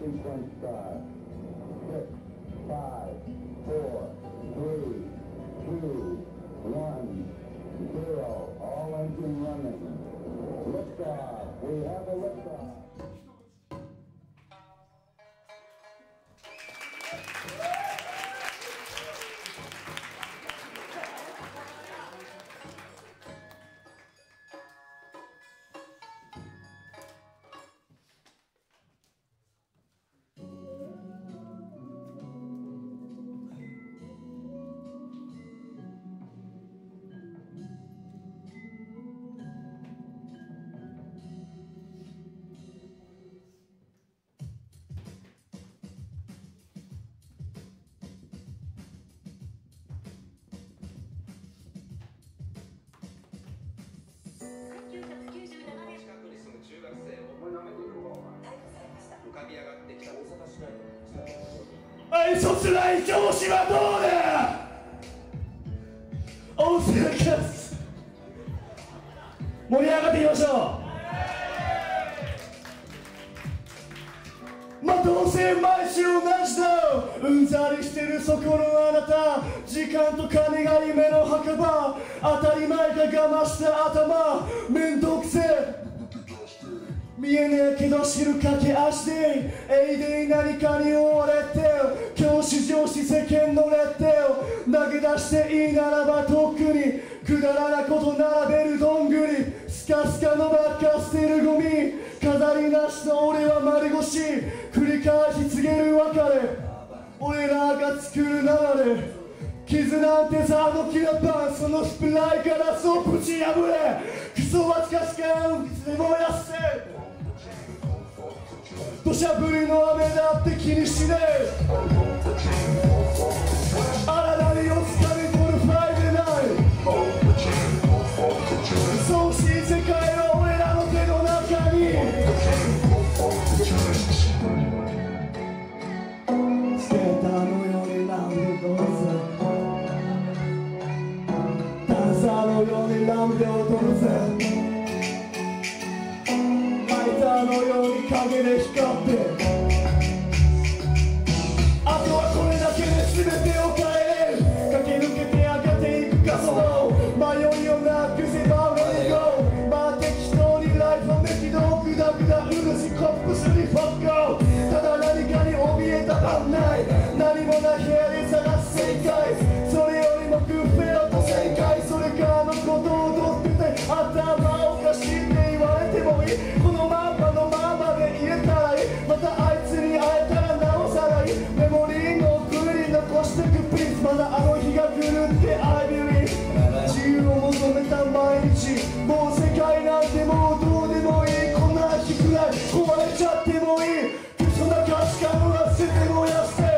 sequence start. 6, 5, 4, 3, 2, 1, 0. All engine running. Liftoff. We have a liftoff. はい、そちらに調子はどうだ。温泉キャス盛り上がっていきましょう。まあどうせ毎週同じだ。うんざりしてるそこのあなた、時間と金が夢の墓場、当たり前が我慢した頭、めんどくせえ見えねえけど知る駆け足で永遠に何かに追われて教師上司世間のレッテを投げ出していいならばとっくにくだらなこと並べるどんぐりスカスカのばっか捨てるゴミ飾りなしの俺は丸腰繰り返し告げる別れ俺らが作る流れ傷なんてさあのキラパンそのスプライからそうぶち破れクソは近しかんいつでもやっせ土砂降りの雨だって気にしねえ荒波をつかみ取るフライデーナイトそうしい世界は俺らの手の中にスケーターのようにラウンドどうぞダンサーのようにラウンド踊るぜのように影で光ってあとはこれだけで全てを変える駆け抜けて上がっていくかその迷いをなくせばレディゴーまあ適当にライフをめきどグダグダうるしコップスにファッゴーただ何かに怯えたばんない何もない部屋で探す正解それよりもグッフェロと正解それからのことを踊ってて頭おかしいって言われてもいいこのままのままで入れたらいいまたあいつに会えたらなおさらいいメモリーの奥に残してくプリンスまだあの日が来るって I believe 自由を求めた毎日もう世界なんてもうどうでもいいこんな日くらい壊れちゃってもいいそんな価値観は捨てて燃やして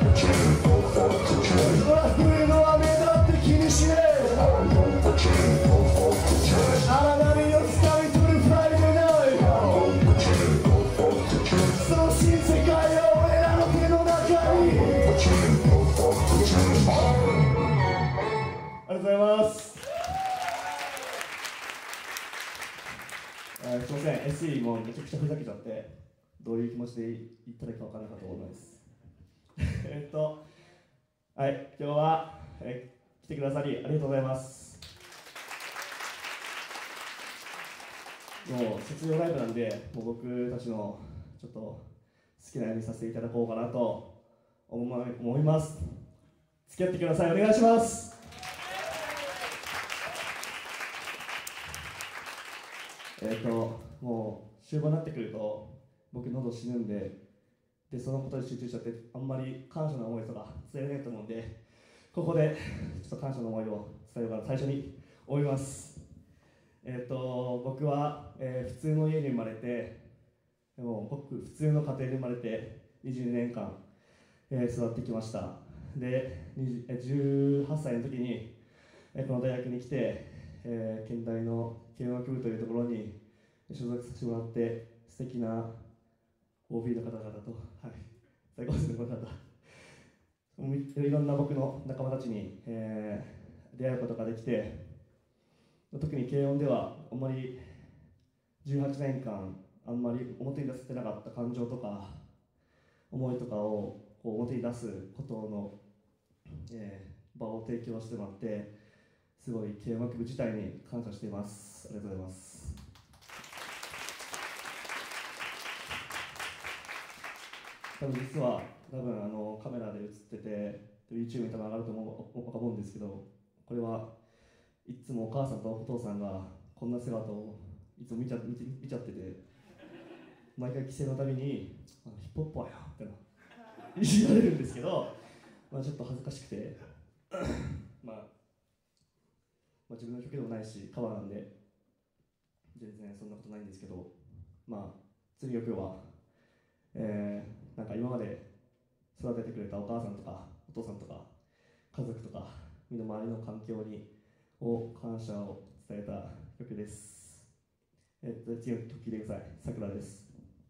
空降りの雨だって気にしねえ荒波をつかみ取るフライデーナイトその新世界は俺らの手の中にありがとうございます。すいません SE もめちゃくちゃふざけちゃってどういう気持ちで言ったらいいか分からなかったと思いますはい、今日は、来てくださりありがとうございます。もう卒業ライブなんで、もう僕たちのちょっと好きなようにさせていただこうかなと思います。付き合ってください。お願いします。もう終盤になってくると僕喉死ぬんでそのことに集中しちゃってあんまり感謝の思いとか伝えられないと思うんでここでちょっと感謝の思いを伝えようかな最初に思います。僕は、普通の家に生まれて僕普通の家庭で生まれて22年間、育ってきました。で18歳の時に、この大学に来て、県大の軽音楽部というところに所属させてもらって素敵な OB の方々と、はい、最高ですね、この方いろんな僕の仲間たちに、出会うことができて特に軽音ではあんまり18年間あんまり表に出せてなかった感情とか思いとかをこう表に出すことの、場を提供してもらって、すごい軽音楽部自体に感謝しています。ありがとうございます。実はカメラで映ってて YouTube に多分上がると思うんですけど、これはいつもお母さんとお父さんがこんな姿をいつも見ちゃってて、毎回帰省のたびにヒップホッパーやっていじられるんですけど、ちょっと恥ずかしくて自分の曲でもないしカバーなんで全然そんなことないんですけど、次の曲は、なんか今まで育ててくれたお母さんとかお父さんとか家族とか身の回りの環境を感謝を伝えた曲です。次の曲聴いてください。桜です。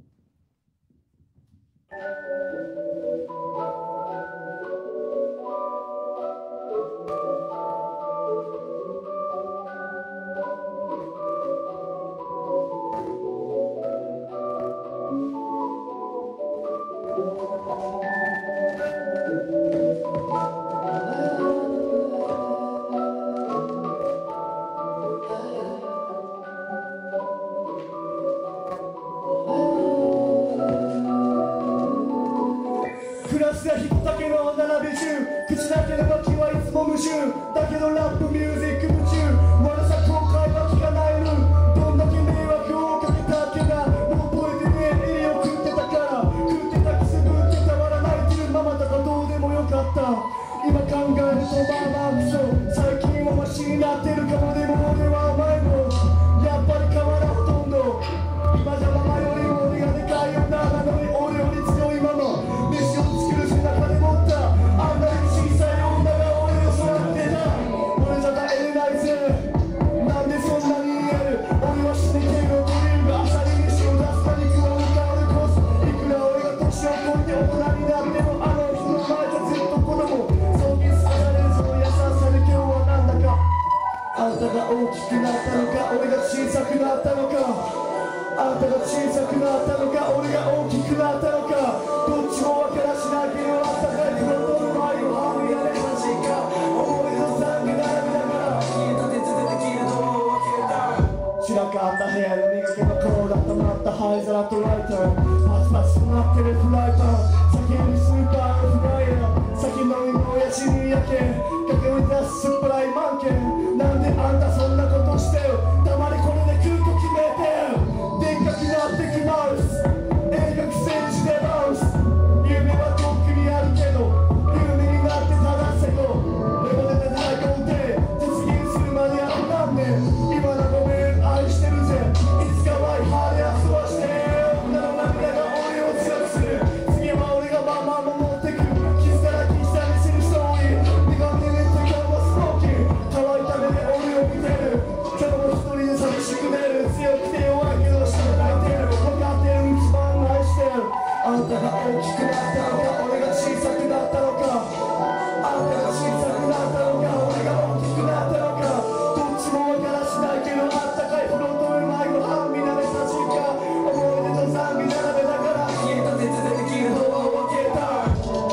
口だけの時はいつも無臭だけどラップミュージック夢中まださ後悔は聞かないのどんだけ迷惑をかけたっけなもう覚えてねえエリを食ってたから食ってたくすぶってたわらないてるママとかどうでもよかった今考えるとクソ最近はマシになってるかもでも俺はお前もやっぱり変わらんほとんど今じゃママよりも俺がでかい女なのに俺より強いママ飯を作る背中で持ったあんなに小さい女が俺を育てた俺じゃ耐えれないぜなんでそんなに言える俺は死ねてるドリルが朝に飯を出すか肉を歌うコスいくら俺が年を越えて大人になってもあの人の前じゃずっと子供葬儀されるその優しさで今日はなんだかあんたが大きくなったのか俺が小さくなったのかあんたが小さくなったのか俺が大きくなったのかどっちも分からしないけどあったかいフロントの前をはみられたしか思いの残悔な涙が消えた鉄でできるのを分けた散らかった部屋で磨けばこうだったまった灰皿とライターパチパチとなってるフライパン酒よりスーパーのフライヤー酒飲みの親父に焼け駆け下り出すスプライマンケンなんであんたそんなことしてる黙りこれで空港決めてでっかくなってくマウス映画政治でマウス夢は遠くにあるけど夢になってただせこレモネで大根で実現するまであと何年今のごめん愛してるぜいつかワイハーで遊ばして女の涙が俺を強くする次は俺がママも持ってく傷だらけにしたりするストーリー苦手で手がスモーキー乾いた目で俺を見てる今日も一人で寂しく出る強くて弱いけど下で泣いてる分かってる一番愛してるあんたが大きくなったのか俺が小さくなったのかあんたが小さくなったのか俺が大きくなったのかどっちも分からしないけどあったかいフロントの前の半身慣れた実家思い出と残悔なめだから消えた鉄でできるのを分けた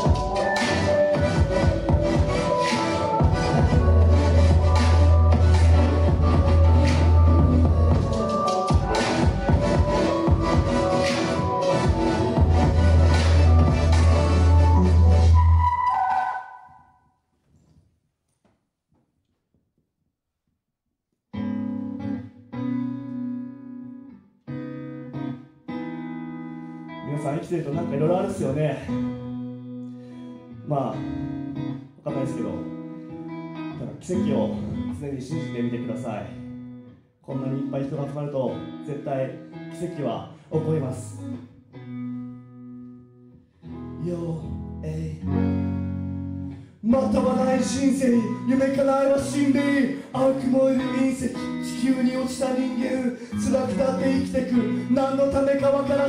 皆さん生きてるとなんかいろいろあるっすよね。わかんないですけど、ただ奇跡を常に信じてみてください。こんなにいっぱい人が集まると絶対奇跡は起こります。またはない人生、夢叶えは死んでいい。青く燃える隕石、地球に落ちた人間、辛くだって生きてく。何のためか分からず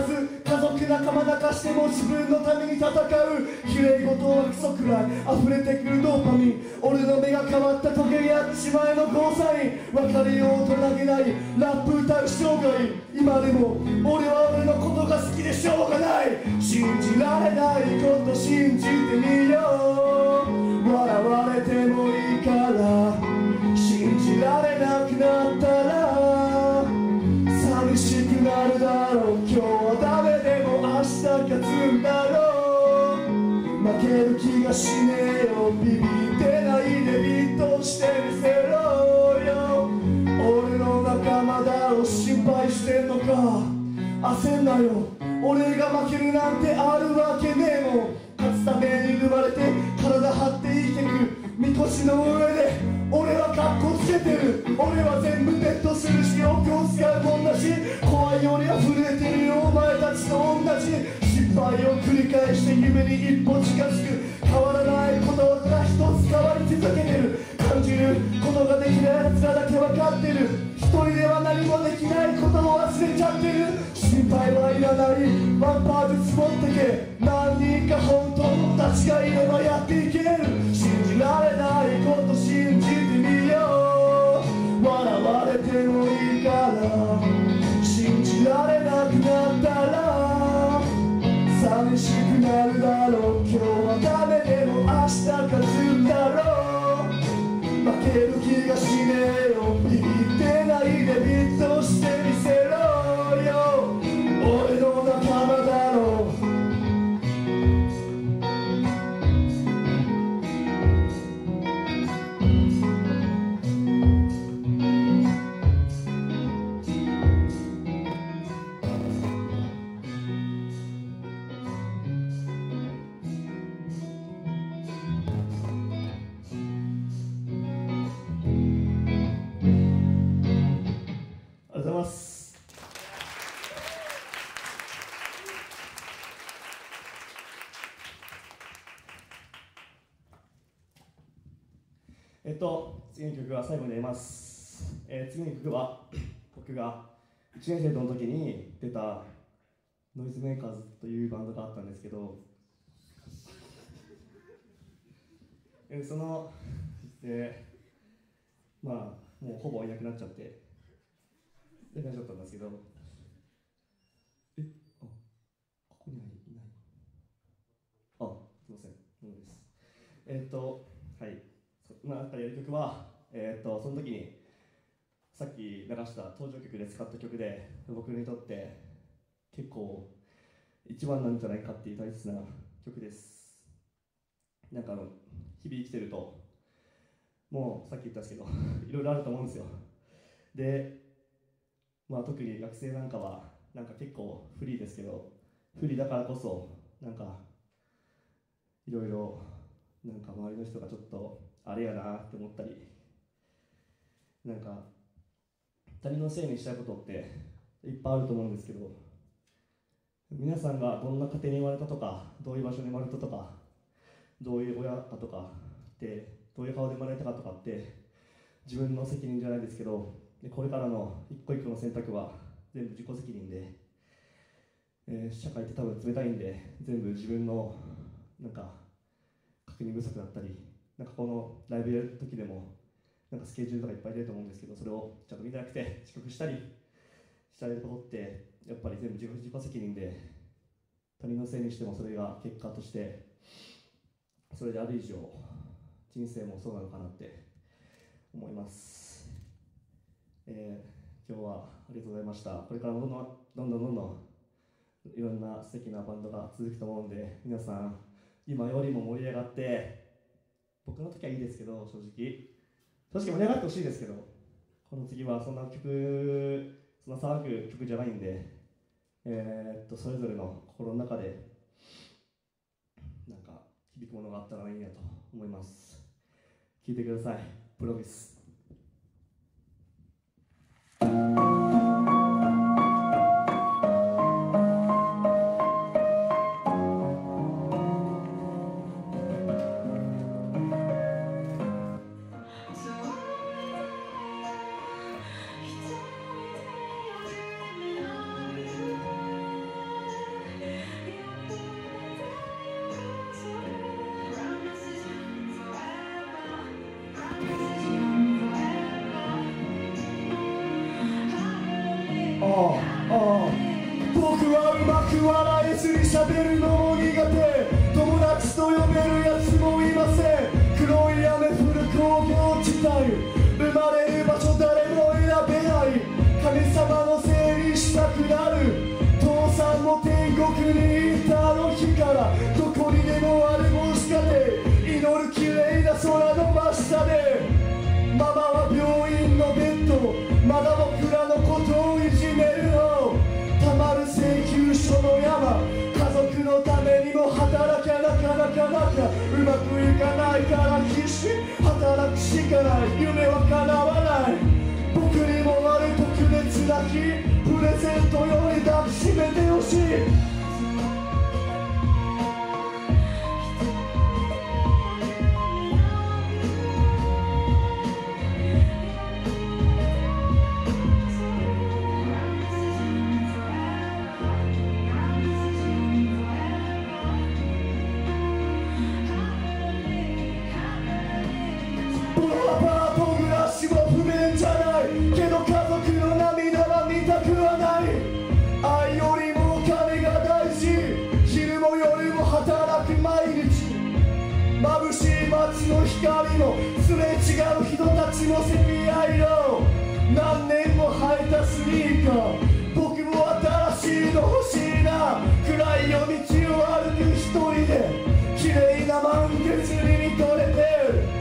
家族仲間泣かしても自分のために戦う綺麗事はクソくらい溢れてくるドーパミン俺の目が変わった時計やっちまえのゴーサイン別れようと投げないラップ歌う生涯今でも俺は俺のことが好きでしょうがない信じられないこと信じてみよう笑われてもいいから信じられなくなったら寂しくなるだろう今日はダメでも明日勝つんだろう負ける気がしねえよビビってないでビッとしてみせろよ俺の仲間だろ心配してんのか焦んなよ俺が負けるなんてあるわけねえもん勝つために生まれて体張って生きてくみこしの上で俺はカッコつけてる俺は全部ベットするしお経使うもんだし怖いより溢れてるよお前たちと同じ失敗を繰り返して夢に一歩近づく変わらないことが一つ変わり続けてる感じることができない奴らだけ分かってる一人では何もできないことを忘れちゃってる心配はいらないワンパーずつ持ってけ何人か本当のたちがいればやっていける信じられないこと信じてみよう笑われてもいいから信じられなくなったら寂しくなるだろう今日はダメでも明日勝つんだろう負ける気がしねえよビビってないでビッとしてみせろよ俺の仲間だろうありがとうございます。次の曲が最後になります。次の曲は僕が1年生の時に出たノイズメーカーズというバンドがあったんですけど、そのまあもうほぼいなくなっちゃって大丈夫だったんですけど、ここにはいない。すみません、ものです。はい、今やる曲は、その時にさっき流した登場曲で使った曲で、僕にとって結構一番なんじゃないかっていう大切な曲です。なんか日々生きてると、もうさっき言ったんですけどいろいろあると思うんですよ。で、まあ、特に学生なんかはなんか結構フリーですけど、フリーだからこそなんかいろいろなんか周りの人がちょっとあれやなって思ったり、なんか他人のせいにしたいことっていっぱいあると思うんですけど、皆さんがどんな家庭に生まれたとか、どういう場所に生まれたとか、どういう親かとかってどういう顔で生まれたかとかって自分の責任じゃないですけど、これからの一個一個の選択は全部自己責任で、社会って多分冷たいんで全部自分のなんか確認不足だったり、なんかこのライブやる時でもなんかスケジュールとかいっぱい出ると思うんですけど、それをちゃんと見てなくて遅刻したりしたいことってやっぱり全部自己責任で、他人のせいにしてもそれが結果としてそれである以上人生もそうなのかなって思います。今日はありがとうございました。これからもどんどんいろんな素敵なバンドが続くと思うんで、皆さん今よりも盛り上がって、僕の時はいいですけど、正直盛り上がってほしいですけど、この次はそんな騒ぐ曲じゃないんで、それぞれの心の中でなんか響くものがあったらいいなと思います。聴いてください。プロミス。 僕はうまく笑えずに喋るのも苦手友達と呼べるやつもいません黒い雨降る工業地帯生まれる場所誰も選べない神様のせいにしたくなる父さんも天国にいたあの日からどこにでもある帽子かで祈る綺麗な空の真下でママは病院のベッドまだ僕らのことをいじめるのたまる請求書の山家族のためにも働きゃなかなかうまくいかないから必死働くしかない夢は叶わない僕にもある特別な日プレゼントより抱きしめてほしいこのアパート暮らしは不便じゃないけど家族の涙は見たくはない愛よりもお金が大事昼も夜も働く毎日眩しい街の光もすれ違う人たちもセピア色何年も履いたスニーカー僕も新しいの欲しいな暗い夜道を歩く一人で綺麗な満月に見とれて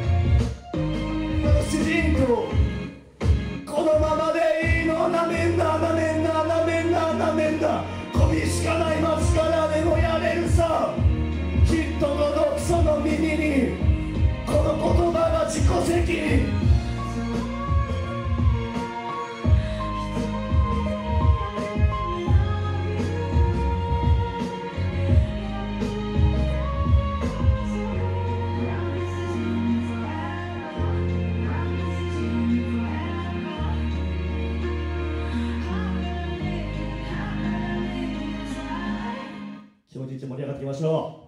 主人公このままでいいのなめんななめんななめんななめんなゴミしかない街からでもやれるさきっと届くその耳にこの言葉が自己責任気持ちいい盛り上がっていきましょう。